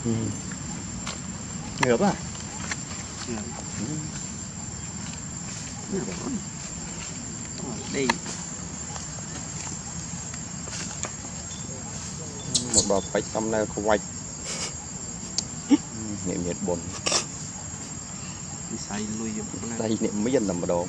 Ngợp à? Đi một bò bạch xong là không quay nghệ miệt bồn xay lui tay niệm mấy dân làm đồ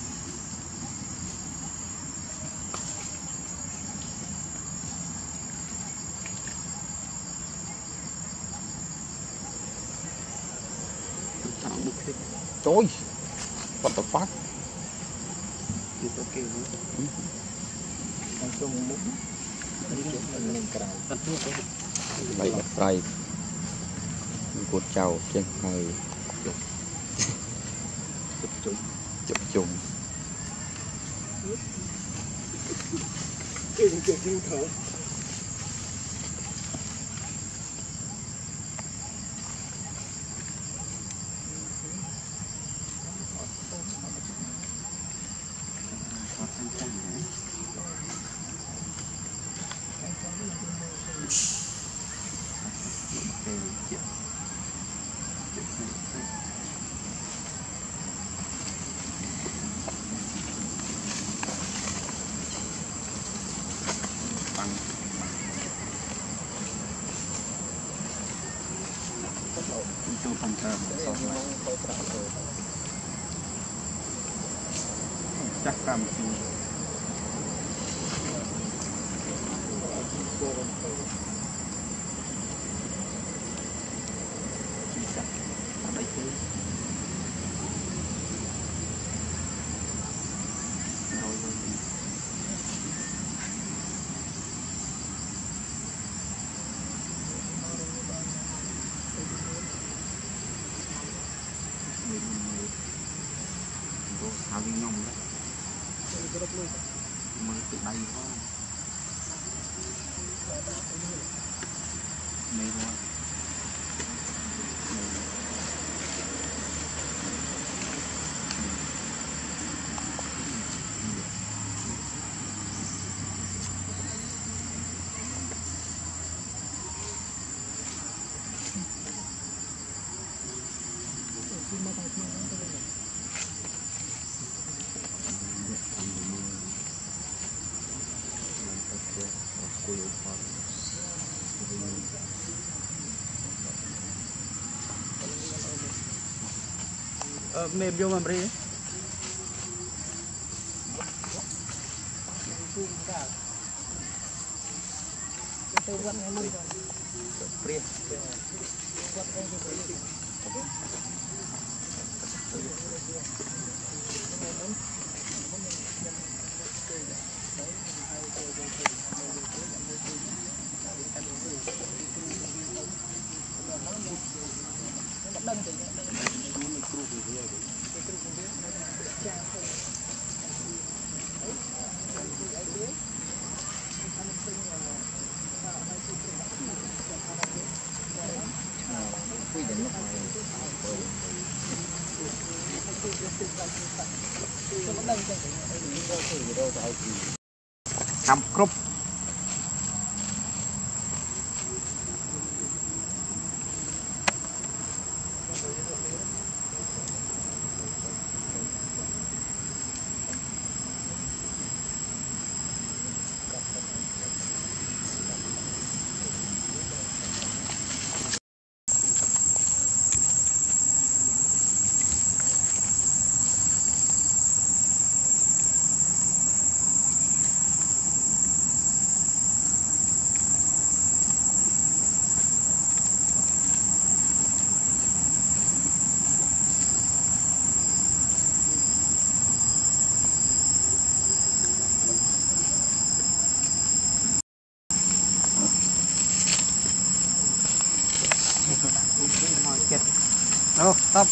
trời what the fuck bảy mặt tay cột chào trên hai chụp chung trong phòng thờ chắc cầm thì hào viên nhông đó mới từ đây thôi đây thôi mềm vô mà đi cắm cướp oh, stop.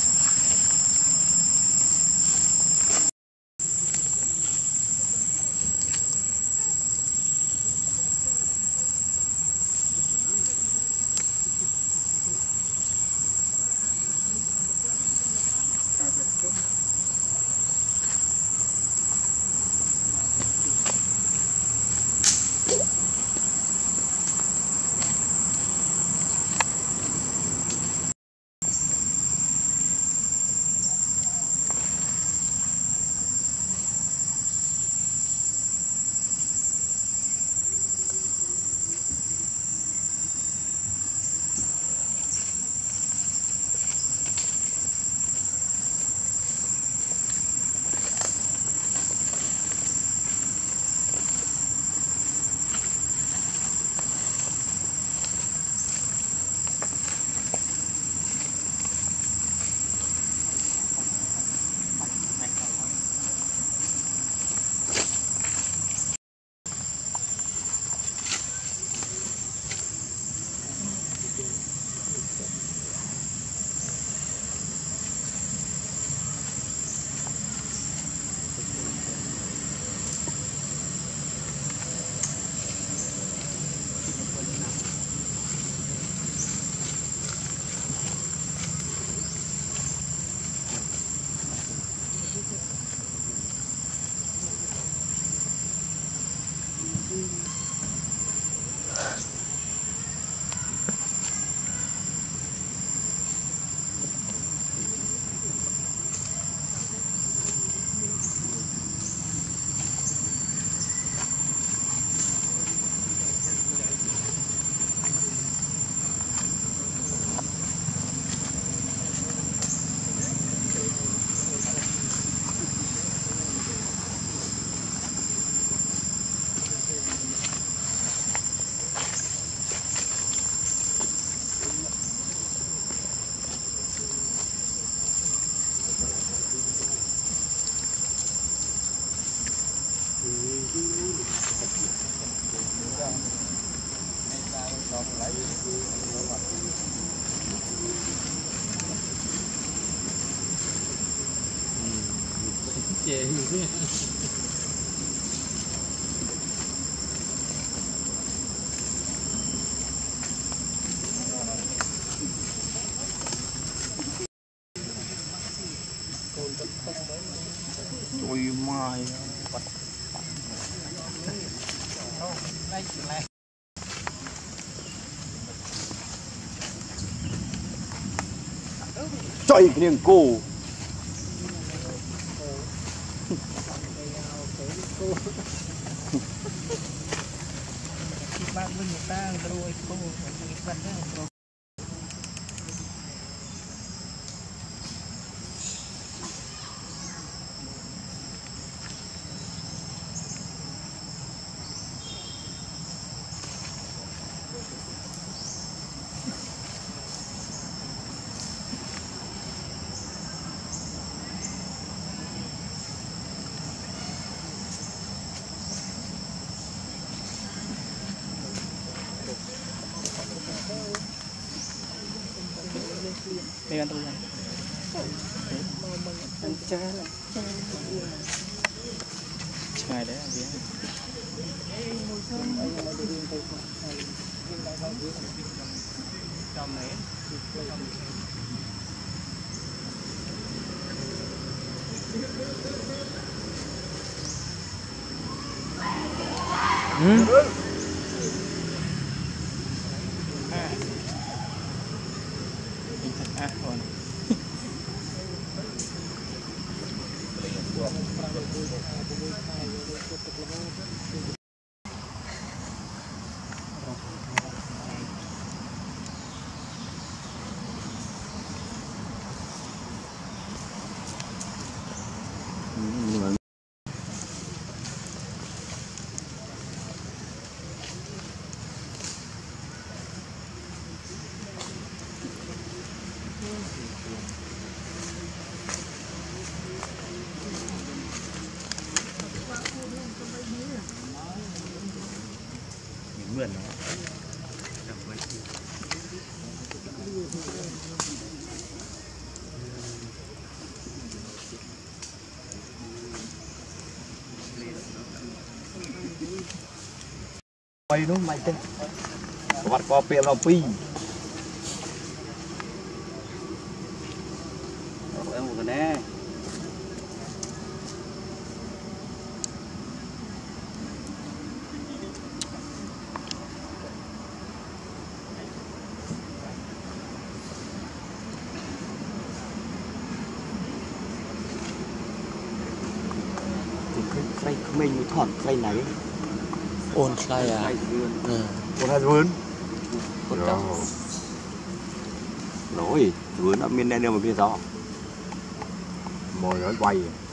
Ôi mai trời cái niềng cô bạn mình người ta rồi cô mình vẫn đó đây ăn tôi ăn trái trái đấy ăn gì trong này còn vườn quay nó mạnh thế bắt có bia vào pi em một cái nè cây mình thọn cây này ôn say à ôn hai vườn rồi vườn ở miền này đều một cái gió mồi nó bay